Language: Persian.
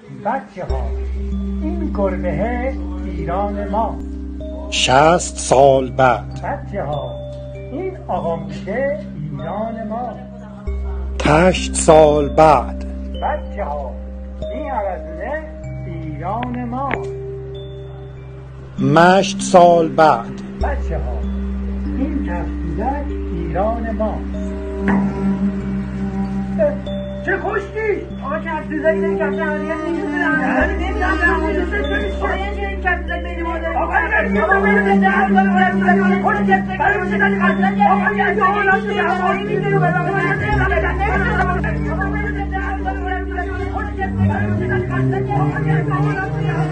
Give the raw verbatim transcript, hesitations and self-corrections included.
بچه ها این گربه ایران ما. شصت سال بعد. بچه ها این آقا میشه ایران ما. هشت سال بعد. بچه ها این عوضونه ایران ما. مشت سال بعد. بچه ها این کفتیدک ایران ما. چه خوشتی؟ آقا کفتیدک این کفتیدک آقا این کفتیدک بین ما داره. آقا این آقا من در دارم خوش کفتیدک برای میشه داری کفتیدک آقا این آقا راستی آقا این میدونی برای من آقا من در دارم خوش کفتیدک برای میشه داری کفتیدک آقا این آقا راستی